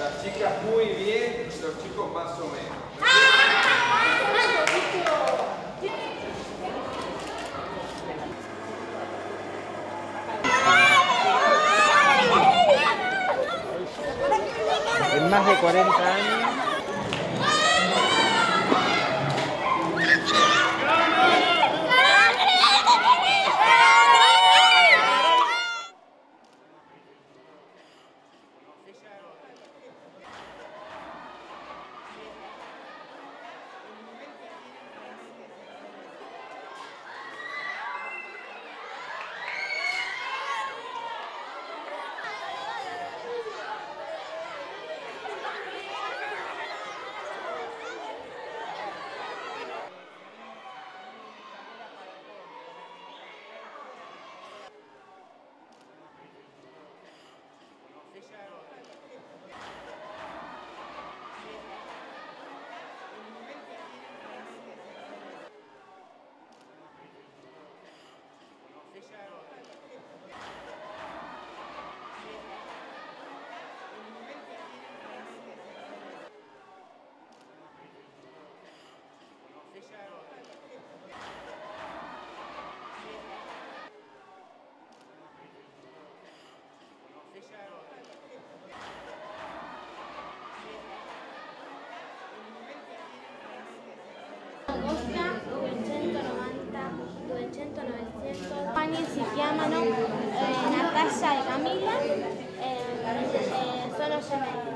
Las chicas muy bien, los chicos más o menos. En más de 40 años. Pani si chiamano Natascia e Camilla, sono gemelle.